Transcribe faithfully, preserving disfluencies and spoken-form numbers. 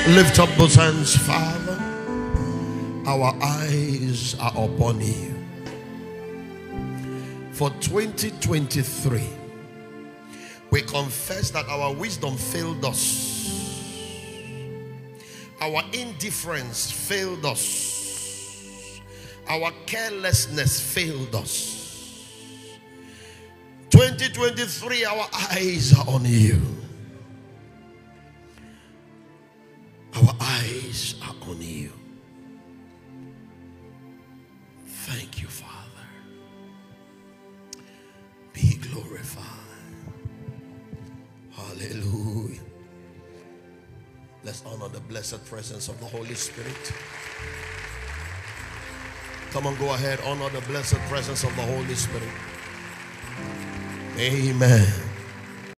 Lift up those hands, Father. Our eyes are upon you. For twenty twenty-three, we confess that our wisdom failed us. Our indifference failed us. Our carelessness failed us. twenty twenty-three, our eyes are on you. Our eyes are on you. Thank you, Father. Be glorified. Hallelujah. Let's honor the blessed presence of the Holy Spirit. Come on, go ahead. Honor the blessed presence of the Holy Spirit. Amen.